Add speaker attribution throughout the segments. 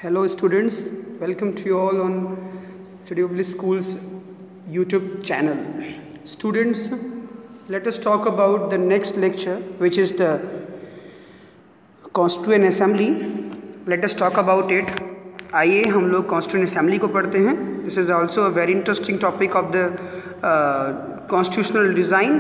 Speaker 1: Hello students, welcome to you all on Study of Bliss School's YouTube channel. Students, let us talk about the next lecture, which is the Constituent Assembly. Let us talk about it. आइए हम लोग Constituent Assembly को पढ़ते हैं. This is also a very interesting topic of the constitutional design.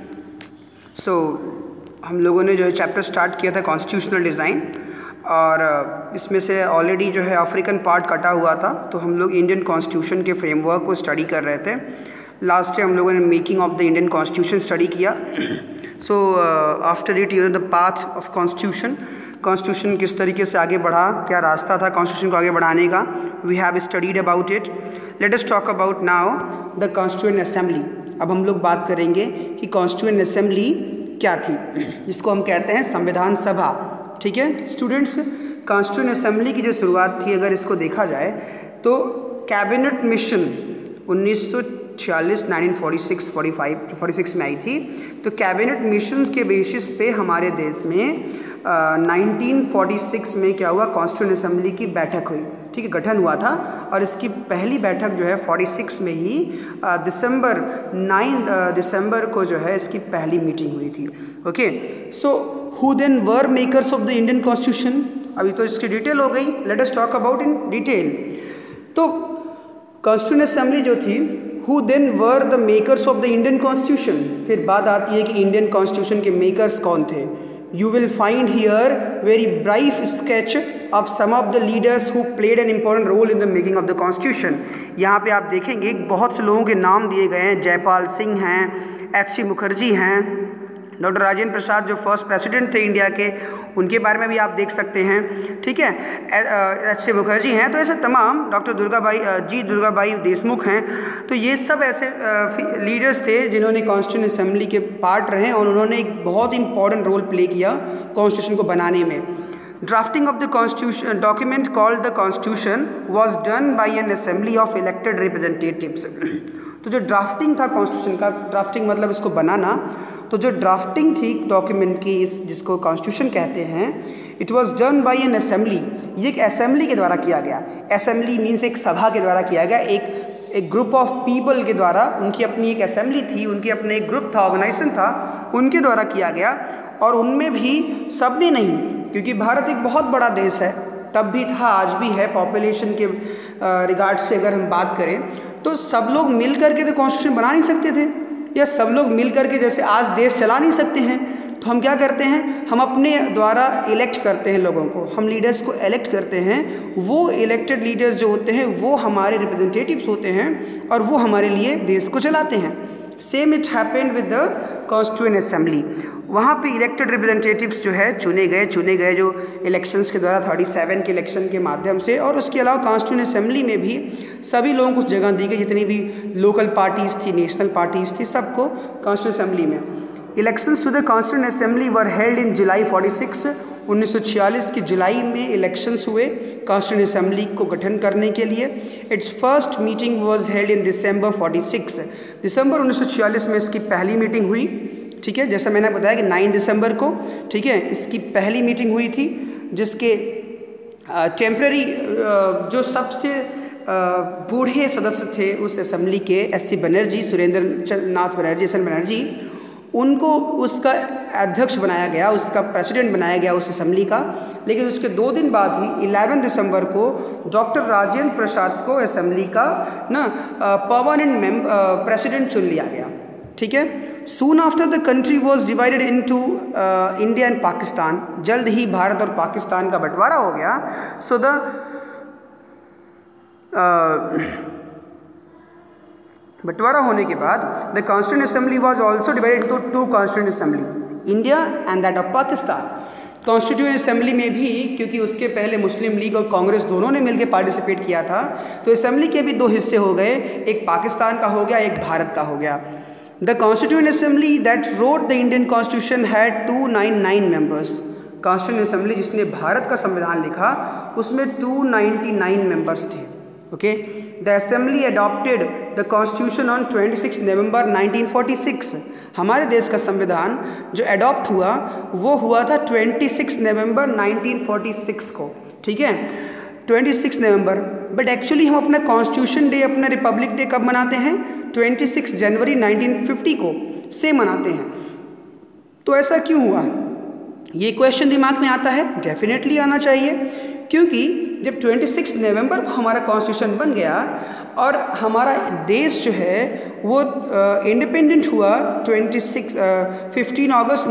Speaker 1: So हम लोगों ने जो है चैप्टर स्टार्ट किया था कॉन्स्टिट्यूशनल डिज़ाइन, और इसमें से ऑलरेडी जो है अफ्रीकन पार्ट कटा हुआ था, तो हम लोग इंडियन कॉन्स्टिट्यूशन के फ्रेमवर्क को स्टडी कर रहे थे. लास्ट टाइम हम लोगों ने making of the Indian constitution study किया. So after it you know the path of constitution किस तरीके से आगे बढ़ा, क्या रास्ता था कॉन्स्टिट्यूशन को आगे बढ़ाने का. We have studied about it. Let us talk about now the constituent assembly. अब हम लोग बात करेंगे कि कॉन्स्टिट्यूएंट असेंबली क्या थी, जिसको हम कहते हैं संविधान सभा. ठीक है स्टूडेंट्स, कॉन्स्टिट्यूएंट असेंबली की जो शुरुआत थी, अगर इसको देखा जाए तो कैबिनेट मिशन 1946 1946 में आई थी. तो कैबिनेट मिशन के बेसिस पे हमारे देश में 1946 में क्या हुआ, कॉन्स्टिट्यूएंट असेंबली की बैठक हुई. ठीक है, गठन हुआ था, और इसकी पहली बैठक जो है 46 में ही दिसंबर 9 दिसंबर को जो है इसकी पहली मीटिंग हुई थी. Okay, so who then were makers of the Indian constitution. अभी तो इसकी डिटेल हो गई, let us talk about in detail. तो कॉन्स्टिट्यूएंट असेंबली जो थी, who then were the makers of the Indian constitution. फिर बात आती है कि इंडियन कॉन्स्टिट्यूशन के मेकर्स कौन थे. You will find here very brief sketch of some of the leaders who played an important role in the making of the constitution. यहाँ पे आप देखेंगे बहुत से लोगों के नाम दिए गए हैं. जयपाल सिंह हैं, एच.सी. मुखर्जी हैं, डॉक्टर राजेंद्र प्रसाद जो फर्स्ट प्रेसिडेंट थे इंडिया के, उनके बारे में भी आप देख सकते हैं. ठीक है, एच.सी. मुखर्जी हैं. तो ऐसे तमाम डॉक्टर दुर्गाबाई देशमुख हैं. तो ये सब ऐसे लीडर्स थे जिन्होंने कॉन्स्टिट्यूएंट असेंबली के पार्ट रहे, और उन्होंने एक बहुत इंपॉर्टेंट रोल प्ले किया कॉन्स्टिट्यूशन को बनाने में. Drafting of the constitution document called the constitution was done by an assembly of elected representatives. तो जो ड्राफ्टिंग था कॉन्स्टिट्यूशन का, ड्राफ्टिंग मतलब इसको बनाना, तो जो ड्राफ्टिंग थी डॉक्यूमेंट की, इस जिसको कॉन्स्टिट्यूशन कहते हैं, it was done by an assembly. ये एक असेंबली के द्वारा किया गया. असेंबली मीन्स एक सभा के द्वारा किया गया, एक ग्रुप ऑफ पीपल के द्वारा. उनकी अपनी एक असेंबली थी, उनके अपने एक ग्रुप था, ऑर्गेनाइजेशन था, उनके द्वारा किया गया. और उनमें भी सब ने नहीं, क्योंकि भारत एक बहुत बड़ा देश है, तब भी था, आज भी है. पॉपुलेशन के रिगार्ड से अगर हम बात करें तो सब लोग मिल करके तो कॉन्स्टिट्यूशन बना नहीं सकते थे, या सब लोग मिल करके जैसे आज देश चला नहीं सकते हैं. तो हम क्या करते हैं, हम अपने द्वारा इलेक्ट करते हैं लोगों को, हम लीडर्स को इलेक्ट करते हैं. वो इलेक्टेड लीडर्स जो होते हैं वो हमारे रिप्रेजेंटेटिव्स होते हैं, और वो हमारे लिए देश को चलाते हैं. Same it happened with the constituent assembly. वहाँ पे इलेक्टेड रिप्रेजेंटेटिव्स जो है चुने गए जो इलेक्शंस के द्वारा 37 के इलेक्शन के माध्यम से. और उसके अलावा कॉन्स्टिट्यूएंट असेंबली में भी सभी लोगों को जगह दी गई, जितनी भी लोकल पार्टीज़ थी, नेशनल पार्टीज़ थी, सबको कॉन्स्टिट्यूएंट असेंबली में. Elections to the constituent assembly were held in July 46. 1946 की जुलाई में इलेक्शंस हुए कॉन्स्टिट्यूएंट असेंबली को गठन करने के लिए. Its first meeting was held in December 46. दिसंबर 1946 में इसकी पहली मीटिंग हुई. ठीक है, जैसा मैंने बताया कि 9 दिसंबर को, ठीक है, इसकी पहली मीटिंग हुई थी, जिसके टेम्पररी जो सबसे बूढ़े सदस्य थे उस असेंबली के, एस.सी. बनर्जी, सुरेंद्र नाथ बनर्जी, एस.एन. बनर्जी, उनको उसका अध्यक्ष बनाया गया, उसका प्रेसिडेंट बनाया गया उस असेंबली का. लेकिन उसके 2 दिन बाद ही 11 दिसंबर को डॉक्टर राजेंद्र प्रसाद को असेंबली का परमानेंट प्रेसिडेंट चुन लिया गया. ठीक है. Soon after the country was divided into India and Pakistan. जल्द ही भारत और पाकिस्तान का बंटवारा हो गया. सो द बंटवारा होने के बाद the constituent assembly was also divided into 2 constituent assembly, India and that of Pakistan. Constituent assembly में भी, क्योंकि उसके पहले मुस्लिम लीग और कांग्रेस दोनों ने मिलकर पार्टिसिपेट किया था, तो असेंबली के भी 2 हिस्से हो गए, एक पाकिस्तान का हो गया, एक भारत का हो गया. The constituent assembly that wrote the Indian constitution had 299 members. Constituent assembly जिसने भारत का संविधान लिखा, उसमें 299 मेंबर्स थे. Okay, the assembly adopted the constitution on 26 November 1946. हमारे देश का संविधान जो अडॉप्ट हुआ वो हुआ था 26 नवंबर 1946 को. ठीक है, 26 नवंबर, बट एक्चुअली हम अपना कॉन्स्टिट्यूशन डे, अपना रिपब्लिक डे कब मनाते हैं? 26 जनवरी 1950 को से मनाते हैं। तो ऐसा क्यों हुआ? ये क्वेश्चन दिमाग में आता है, डेफिनेटली आना चाहिए, क्योंकि जब 26 नवंबर को हमारा कॉन्स्टिट्यूशन बन गया और हमारा देश जो है वो इंडिपेंडेंट हुआ 15 अगस्त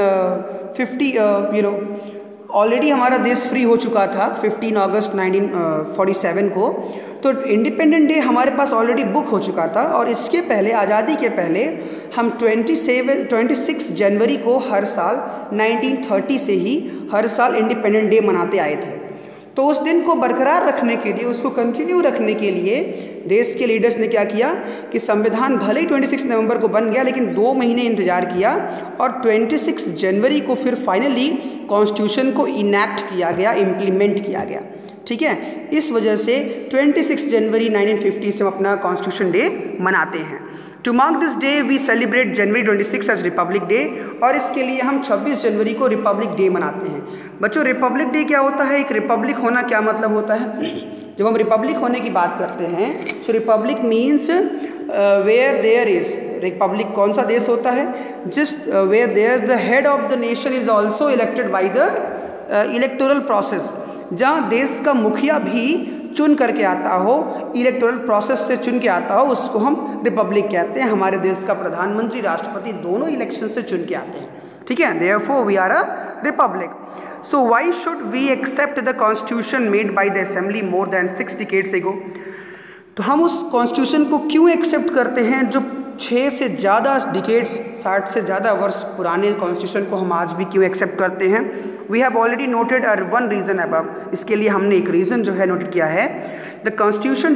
Speaker 1: 1950, ऑलरेडी हमारा देश फ्री हो चुका था 15 अगस्त 1947 को। तो इंडिपेंडेंट डे हमारे पास ऑलरेडी बुक हो चुका था और इसके पहले, आज़ादी के पहले, हम 26 जनवरी को हर साल 1930 से ही हर साल इंडिपेंडेंट डे मनाते आए थे। तो उस दिन को बरकरार रखने के लिए, उसको कंटिन्यू रखने के लिए देश के लीडर्स ने क्या किया कि संविधान भले ही 26 नवंबर को बन गया, लेकिन 2 महीने इंतजार किया और 26 जनवरी को फिर फाइनली कॉन्स्टिट्यूशन को इनैक्ट किया गया, इम्प्लीमेंट किया गया। ठीक है, इस वजह से 26 जनवरी 1950 से हम अपना कॉन्स्टिट्यूशन डे मनाते हैं। To mark this day we celebrate January 26 as republic day, और इसके लिए हम 26 जनवरी को रिपब्लिक डे मनाते हैं। बच्चों, रिपब्लिक डे क्या होता है? एक रिपब्लिक होना क्या मतलब होता है? जब हम रिपब्लिक होने की बात करते हैं, तो republic means where there is, republic कौन सा देश होता है? जिस where there the head of the nation is also elected by the electoral process, जहाँ देश का मुखिया भी चुन करके आता हो, इलेक्टोरल प्रोसेस से चुन के आता हो, उसको हम रिपब्लिक कहते हैं। हमारे देश का प्रधानमंत्री, राष्ट्रपति दोनों इलेक्शन से चुन के आते हैं। ठीक है, therefore we are a republic. So why should we accept the constitution made by the assembly more than 6 decades ago? तो हम उस कॉन्स्टिट्यूशन को क्यों एक्सेप्ट करते हैं जो 6 से ज़्यादा डिकेड्स, 60 से ज़्यादा वर्ष पुराने कॉन्स्टिट्यूशन को हम आज भी क्यों एक्सेप्ट करते हैं? We have already noted one reason above, इसके लिए हमने एक रीज़न जो है नोट किया है। The constitution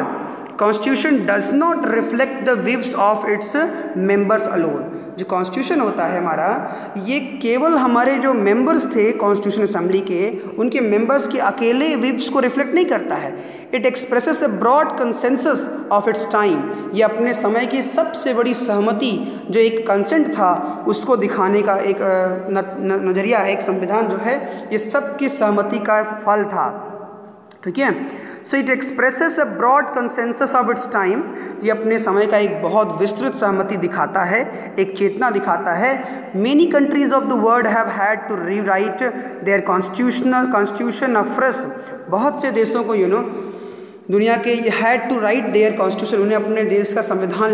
Speaker 1: does not reflect the views of its members alone. जो कॉन्स्टिट्यूशन होता है हमारा, ये केवल हमारे जो मेंबर्स थे कॉन्स्टिट्यूशन असेंबली के, उनके मेंबर्स के अकेले विव्स को रिफ्लेक्ट नहीं करता है। It expresses a broad consensus of its time. ये अपने समय की सबसे बड़ी सहमति, जो एक कंसेंट था, उसको दिखाने का एक नज़रिया है। एक संविधान जो है ये सबकी सहमति का फल था। ठीक है, so it expresses a broad consensus of its time. ये अपने समय का एक बहुत विस्तृत सहमति दिखाता है, एक चेतना दिखाता है। Many countries of the world have had to rewrite their constitution afresh. बहुत से देशों को दुनिया के had to write their constitution, उन्हें अपने देश का संविधान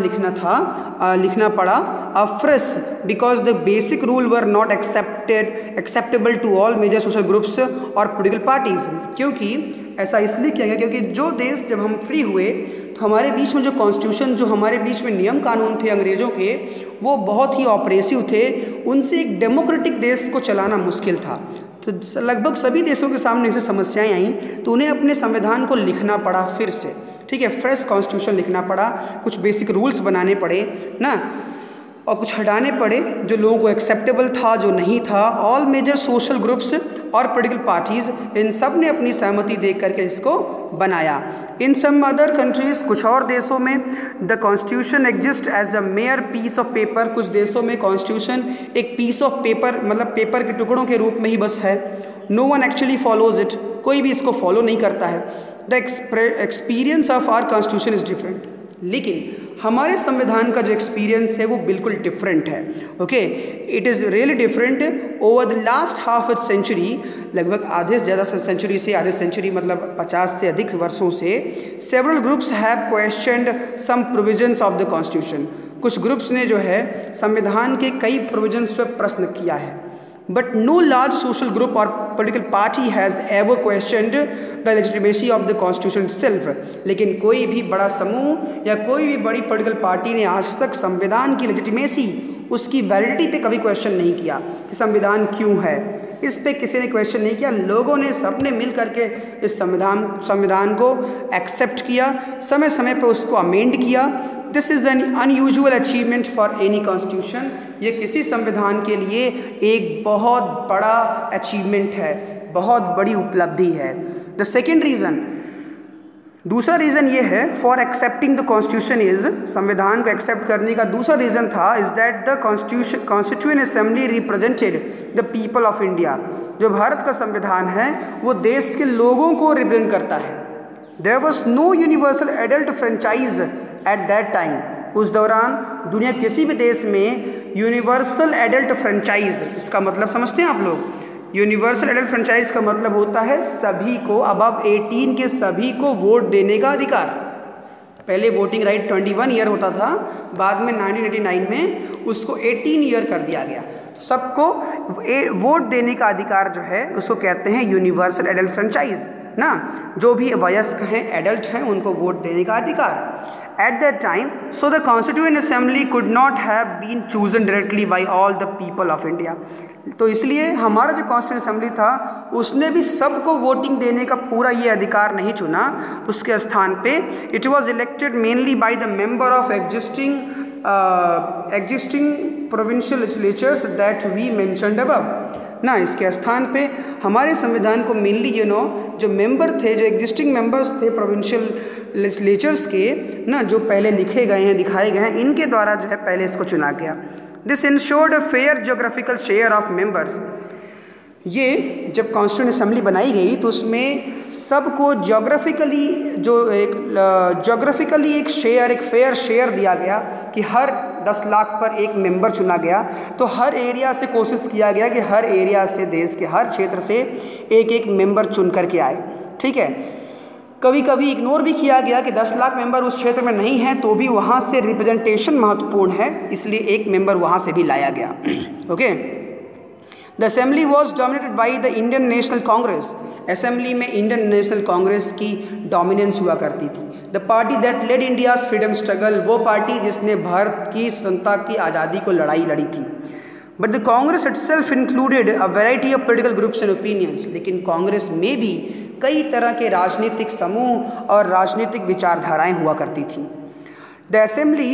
Speaker 1: लिखना पड़ा afresh, because the basic rule were not acceptable to all major social groups और पोलिटिकल पार्टीज। क्योंकि ऐसा इसलिए किया गया क्योंकि जो देश, जब हम फ्री हुए तो हमारे बीच में जो कॉन्स्टिट्यूशन, जो हमारे बीच में नियम कानून थे अंग्रेज़ों के, वो बहुत ही ऑपरेसिव थे। उनसे एक डेमोक्रेटिक देश को चलाना मुश्किल था। तो लगभग सभी देशों के सामने ऐसी समस्याएं आईं, तो उन्हें अपने संविधान को लिखना पड़ा फिर से। ठीक है, फ्रेश कॉन्स्टिट्यूशन लिखना पड़ा, कुछ बेसिक रूल्स बनाने पड़े ना, और कुछ हटाने पड़े जो लोगों को एक्सेप्टेबल था, जो नहीं था। ऑल मेजर सोशल ग्रुप्स और पॉलिटिकल पार्टीज, इन सब ने अपनी सहमति दे करके इसको बनाया। इन सम अदर कंट्रीज, कुछ और देशों में, the constitution exist as a mere piece of paper. कुछ देशों में कॉन्स्टिट्यूशन एक पीस ऑफ पेपर, मतलब पेपर के टुकड़ों के रूप में ही बस है। No one actually follows it, कोई भी इसको फॉलो नहीं करता है। The experience of our constitution is different. लेकिन हमारे संविधान का जो एक्सपीरियंस है वो बिल्कुल डिफरेंट है। Okay, it is really different. Over the last half a century, लगभग आधे से ज़्यादा सेंचुरी से, आधे सेंचुरी मतलब 50 से अधिक वर्षों से, several groups have questioned some provisions of the constitution. कुछ ग्रुप्स ने जो है संविधान के कई प्रोविजंस पर प्रश्न किया है। But no large social group और political party has ever questioned the legitimacy of the constitution self. लेकिन कोई भी बड़ा समूह या कोई भी बड़ी पॉलिटिकल पार्टी ने आज तक संविधान की लेजिटिमेसी, उसकी वैलिडिटी पे कभी क्वेश्चन नहीं किया कि संविधान क्यों है। इस पे किसी ने क्वेश्चन नहीं किया। लोगों ने, सबने मिल करके इस संविधान को एक्सेप्ट किया, समय समय पर उसको अमेंड किया। This is an unusual achievement for any constitution. ये किसी संविधान के लिए एक बहुत बड़ा अचीवमेंट है, बहुत बड़ी उपलब्धि है। द सेकेंड रीज़न, दूसरा रीज़न ये है for accepting the constitution is, संविधान को एक्सेप्ट करने का दूसरा रीज़न था is that the constituent assembly represented the people of India. जो भारत का संविधान है वो देश के लोगों को रिप्रेजेंट करता है। There was no universal adult franchise at that time, उस दौरान दुनिया किसी भी देश में यूनिवर्सल एडल्ट फ्रेंचाइज, इसका मतलब समझते हैं आप लोग? यूनिवर्सल एडल्ट फ्रेंचाइज का मतलब होता है सभी को, अबव 18 के सभी को वोट देने का अधिकार। पहले वोटिंग राइट 21 ईयर होता था, बाद में 1989 में उसको 18 ईयर कर दिया गया। सबको वोट देने का अधिकार जो है उसको कहते हैं यूनिवर्सल एडल्ट फ्रेंचाइज ना। जो भी वयस्क हैं, एडल्ट हैं, उनको वोट देने का अधिकार। At that time, so the Constituent Assembly could not have been chosen directly by all the people of India. तो इसलिए हमारा जो कॉन्स्टिट्यूएंट असेंबली था उसने भी सबको वोटिंग देने का पूरा ये अधिकार नहीं चुना। उसके स्थान पे it was elected mainly by the member of existing provincial legislatures that we mentioned above ना। इसके स्थान पे हमारे संविधान को मेनली जो मेंबर थे, जो एग्जिस्टिंग मेंबर्स थे प्रोविंशियल लेजिस्लेचर्स के ना, जो पहले लिखे गए हैं, दिखाए गए हैं, इनके द्वारा जो है पहले इसको चुना गया। This ensured a fair geographical share of members. ये जब कॉन्स्टिट्यूएंट असेंबली बनाई गई तो उसमें सबको ज्योग्राफिकली एक शेयर, एक फेयर शेयर दिया गया कि हर 10 लाख पर एक मेंबर चुना गया। तो हर एरिया से कोशिश किया गया कि हर एरिया से, देश के हर क्षेत्र से एक एक मेंबर चुन करके आए। ठीक है, कभी कभी इग्नोर भी किया गया कि 10 लाख मेंबर उस क्षेत्र में नहीं हैं, तो भी वहाँ से रिप्रेजेंटेशन महत्वपूर्ण है, इसलिए एक मेंबर वहाँ से भी लाया गया। Okay, the assembly was dominated by the Indian National Congress. Assembly में इंडियन नेशनल कांग्रेस की डोमिनेंस हुआ करती थी। The party that led India's freedom struggle, वो पार्टी जिसने भारत की स्वतंत्रता की आज़ादी को लड़ाई लड़ी थी। But the Congress itself included a variety of political groups and opinions. लेकिन कांग्रेस में भी कई तरह के राजनीतिक समूह और राजनीतिक विचारधाराएं हुआ करती थी। The assembly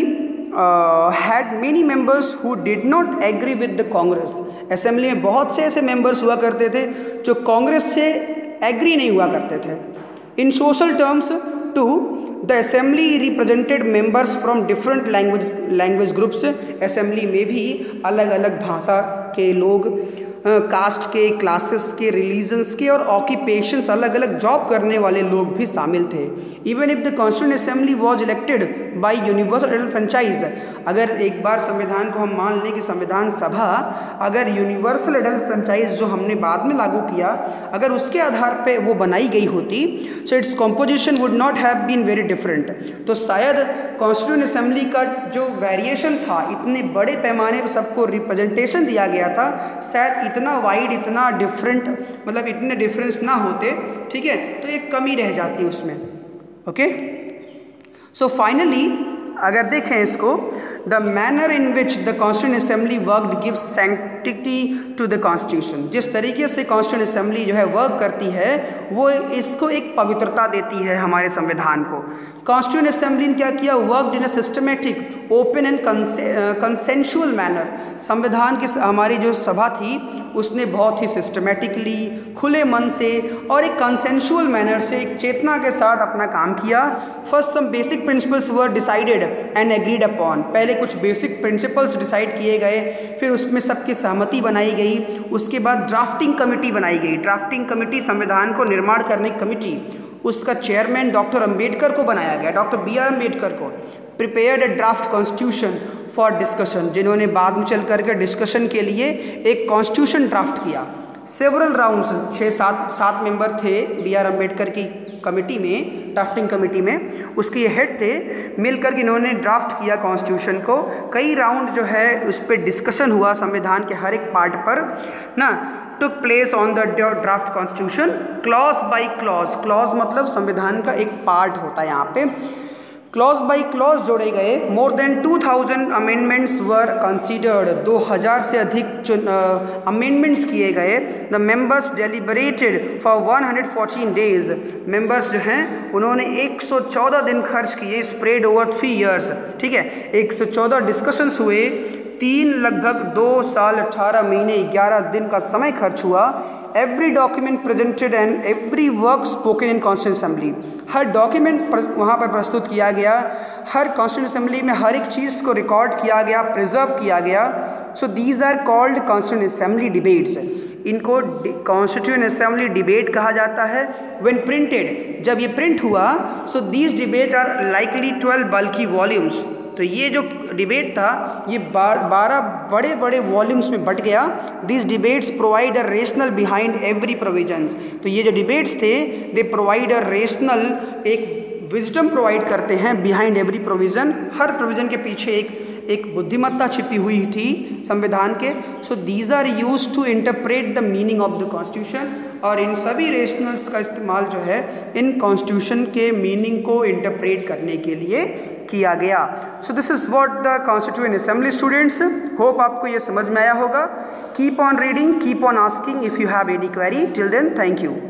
Speaker 1: had many members who did not agree with the Congress. Assembly में बहुत से ऐसे मेंबर्स हुआ करते थे जो कांग्रेस से एग्री नहीं हुआ करते थे। In social terms too the assembly represented members from different language groups. Assembly में भी अलग अलग भाषा के लोग, कास्ट के, क्लासेस के, रिलीजन्स के और ऑक्यूपेशंस, अलग अलग जॉब करने वाले लोग भी शामिल थे। Even if the constituent assembly was elected by universal adult franchise, अगर एक बार संविधान को हम मान लें कि संविधान सभा अगर यूनिवर्सल एडल्ट फ्रेंचाइज जो हमने बाद में लागू किया, अगर उसके आधार पे वो बनाई गई होती, so its composition would not have been very different. तो शायद कॉन्स्टिट्यूएंट असेंबली का जो वेरिएशन था, इतने बड़े पैमाने पर सबको रिप्रेजेंटेशन दिया गया था, शायद इतना वाइड, इतना डिफरेंट, मतलब इतने डिफरेंस ना होते। ठीक है, तो एक कमी रह जाती उसमें। ओके, सो फाइनली अगर देखें इसको, the manner in which the constituent assembly worked gives sanctity to the constitution. जिस तरीके से कॉन्स्टिट्यूएंट असेंबली जो है वर्क करती है, वो इसको एक पवित्रता देती है हमारे संविधान को। कॉन्स्टिट्यूएंट असेंबली ने क्या किया? Worked in a systematic, open and consensual manner. संविधान की हमारी जो सभा थी उसने बहुत ही सिस्टमेटिकली, खुले मन से और एक कंसेंशुअल मैनर से, एक चेतना के साथ अपना काम किया। First some basic principles were decided and agreed upon. पहले कुछ बेसिक प्रिंसिपल्स डिसाइड किए गए, फिर उसमें सबकी सहमति बनाई गई। उसके बाद ड्राफ्टिंग कमेटी बनाई गई। ड्राफ्टिंग कमेटी, संविधान को निर्माण करने की कमेटी, उसका चेयरमैन डॉक्टर अम्बेडकर को बनाया गया, डॉक्टर BR अम्बेडकर को। Prepared a draft constitution for discussion, जिन्होंने बाद में चल करके डिस्कशन के लिए एक कॉन्स्टिट्यूशन ड्राफ्ट किया। सेवरल राउंड्स, 6-7 मेंबर थे BR अम्बेडकर की कमेटी में, ड्राफ्टिंग कमेटी में, उसके हेड थे। मिलकर इन्होंने ड्राफ्ट किया कॉन्स्टिट्यूशन को। कई राउंड जो है उस पर डिस्कशन हुआ, संविधान के हर एक पार्ट पर ना। took place on the draft constitution clause by clause। clause मतलब संविधान का एक पार्ट होता है यहाँ पे। clause by clause जोड़े गए। more than 2000 amendments were considered। 2000 से अधिक amendments किए गए। the members deliberated for 114 days। members जो हैं उन्होंने 114 दिन खर्च किए, spread over 3 years। ठीक है, 114 डिस्कशंस हुए, लगभग 2 साल 18 महीने 11 दिन का समय खर्च हुआ every document presented and every word spoken in constituent assembly, हर डॉक्यूमेंट वहाँ पर प्रस्तुत किया गया, हर कॉन्स्टिट्यूंट असेंबली में हर एक चीज़ को रिकॉर्ड किया गया, प्रिजर्व किया गया। So these are called constituent assembly debates. इनको कॉन्स्टिट्यूंट असेंबली डिबेट कहा जाता है। व्हेन प्रिंटेड, जब ये प्रिंट हुआ, so these debate are likely 12 bulky volumes. तो ये जो डिबेट था ये 12 बड़े बड़े वॉल्यूम्स में बट गया। These debates provide a rational behind every provisions. तो ये जो डिबेट्स थे दे प्रोवाइड अ रेशनल, एक विजडम प्रोवाइड करते हैं बिहाइंड एवरी प्रोविज़न। हर प्रोविज़न के पीछे एक बुद्धिमत्ता छिपी हुई थी संविधान के। So these are used to interpret the meaning of the constitution. और इन सभी रेशनल्स का इस्तेमाल जो है इन कॉन्स्टिट्यूशन के मीनिंग को इंटरप्रेट करने के लिए किया गया। सो this is what the constituent assembly. Students, hope आपको ये समझ में आया होगा। Keep on reading, keep on asking if you have any query. Till then, thank you.